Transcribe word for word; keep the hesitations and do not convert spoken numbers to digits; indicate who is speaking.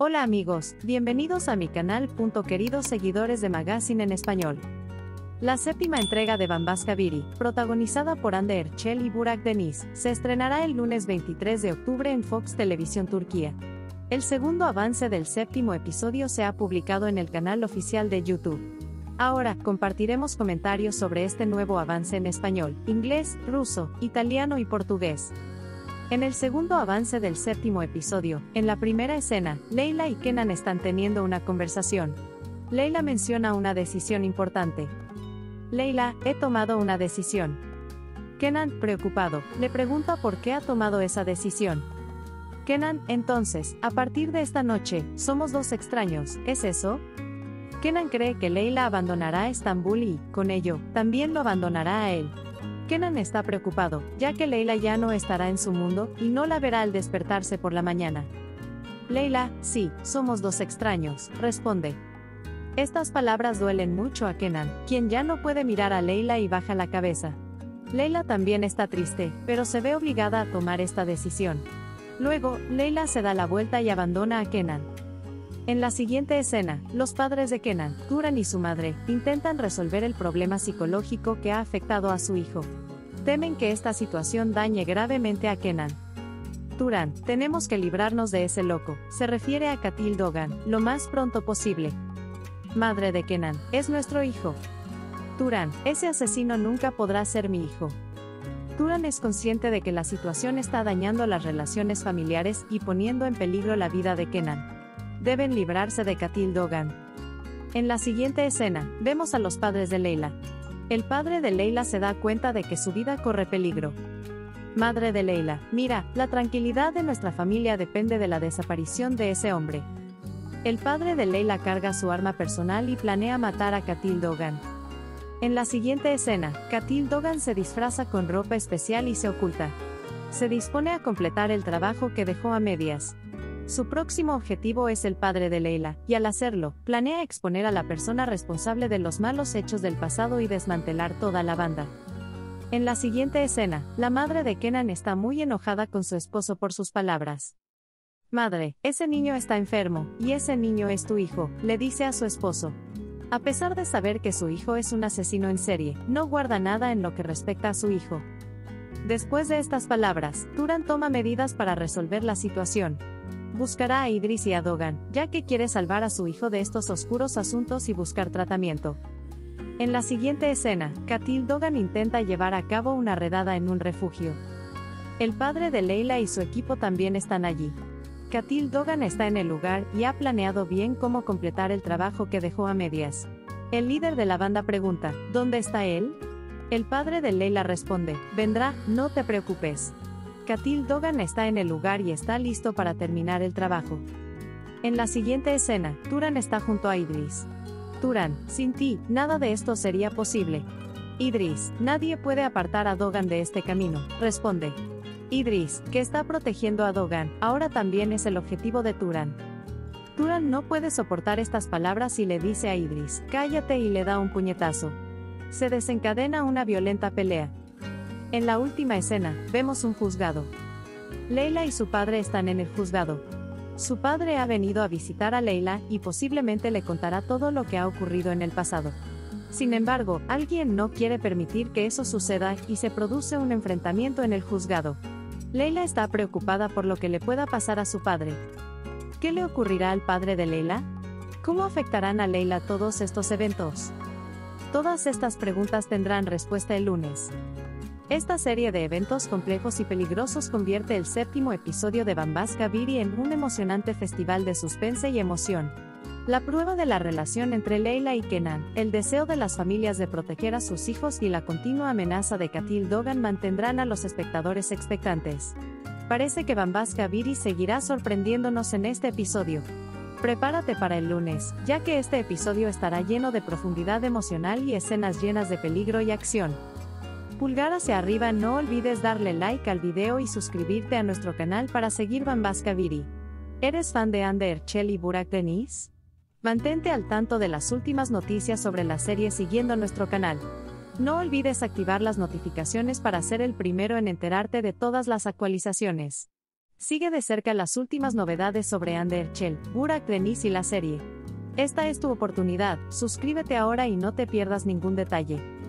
Speaker 1: Hola amigos, bienvenidos a mi canal. Queridos seguidores de Magazine en Español. La séptima entrega de Bambaska Birie, protagonizada por Hande Erçel y Burak Deniz, se estrenará el lunes veintitrés de octubre en Fox Televisión Turquía. El segundo avance del séptimo episodio se ha publicado en el canal oficial de YouTube. Ahora, compartiremos comentarios sobre este nuevo avance en español, inglés, ruso, italiano y portugués. En el segundo avance del séptimo episodio, en la primera escena, Leila y Kenan están teniendo una conversación. Leila menciona una decisión importante. Leila, he tomado una decisión. Kenan, preocupado, le pregunta por qué ha tomado esa decisión. Kenan, entonces, a partir de esta noche, somos dos extraños, ¿es eso? Kenan cree que Leila abandonará Estambul y, con ello, también lo abandonará a él. Kenan está preocupado, ya que Leila ya no estará en su mundo, y no la verá al despertarse por la mañana. Leila, sí, somos dos extraños, responde. Estas palabras duelen mucho a Kenan, quien ya no puede mirar a Leila y baja la cabeza. Leila también está triste, pero se ve obligada a tomar esta decisión. Luego, Leila se da la vuelta y abandona a Kenan. En la siguiente escena, los padres de Kenan, Turan y su madre, intentan resolver el problema psicológico que ha afectado a su hijo. Temen que esta situación dañe gravemente a Kenan. Turan, tenemos que librarnos de ese loco, se refiere a Katil Doğan, lo más pronto posible. Madre de Kenan, es nuestro hijo. Turan, ese asesino nunca podrá ser mi hijo. Turan es consciente de que la situación está dañando las relaciones familiares y poniendo en peligro la vida de Kenan. Deben librarse de Katil Doğan. En la siguiente escena, vemos a los padres de Leila. El padre de Leila se da cuenta de que su vida corre peligro. Madre de Leila, mira, la tranquilidad de nuestra familia depende de la desaparición de ese hombre. El padre de Leila carga su arma personal y planea matar a Katil Doğan. En la siguiente escena, Katil Doğan se disfraza con ropa especial y se oculta. Se dispone a completar el trabajo que dejó a medias. Su próximo objetivo es el padre de Leila, y al hacerlo, planea exponer a la persona responsable de los malos hechos del pasado y desmantelar toda la banda. En la siguiente escena, la madre de Kenan está muy enojada con su esposo por sus palabras. Madre, ese niño está enfermo, y ese niño es tu hijo, le dice a su esposo. A pesar de saber que su hijo es un asesino en serie, no guarda nada en lo que respecta a su hijo. Después de estas palabras, Turan toma medidas para resolver la situación. Buscará a Idris y a Doğan, ya que quiere salvar a su hijo de estos oscuros asuntos y buscar tratamiento. En la siguiente escena, Katil Doğan intenta llevar a cabo una redada en un refugio. El padre de Leila y su equipo también están allí. Katil Doğan está en el lugar y ha planeado bien cómo completar el trabajo que dejó a medias. El líder de la banda pregunta, ¿dónde está él? El padre de Leila responde, vendrá, no te preocupes. Katil Doğan está en el lugar y está listo para terminar el trabajo. En la siguiente escena, Turan está junto a Idris. Turan, sin ti, nada de esto sería posible. Idris, nadie puede apartar a Doğan de este camino, responde. Idris, que está protegiendo a Doğan, ahora también es el objetivo de Turan. Turan no puede soportar estas palabras y le dice a Idris, cállate, y le da un puñetazo. Se desencadena una violenta pelea. En la última escena, vemos un juzgado. Leila y su padre están en el juzgado. Su padre ha venido a visitar a Leila y posiblemente le contará todo lo que ha ocurrido en el pasado. Sin embargo, alguien no quiere permitir que eso suceda y se produce un enfrentamiento en el juzgado. Leila está preocupada por lo que le pueda pasar a su padre. ¿Qué le ocurrirá al padre de Leila? ¿Cómo afectarán a Leila todos estos eventos? Todas estas preguntas tendrán respuesta el lunes. Esta serie de eventos complejos y peligrosos convierte el séptimo episodio de Bambaska Birie en un emocionante festival de suspense y emoción. La prueba de la relación entre Leila y Kenan, el deseo de las familias de proteger a sus hijos y la continua amenaza de Katil Doğan mantendrán a los espectadores expectantes. Parece que Bambaska Birie seguirá sorprendiéndonos en este episodio. Prepárate para el lunes, ya que este episodio estará lleno de profundidad emocional y escenas llenas de peligro y acción. Pulgar hacia arriba, no olvides darle like al video y suscribirte a nuestro canal para seguir Bambaska Birie. ¿Eres fan de Hande Erçel y Burak Deniz? Mantente al tanto de las últimas noticias sobre la serie siguiendo nuestro canal. No olvides activar las notificaciones para ser el primero en enterarte de todas las actualizaciones. Sigue de cerca las últimas novedades sobre Hande Erçel, Burak Deniz y la serie. Esta es tu oportunidad, suscríbete ahora y no te pierdas ningún detalle.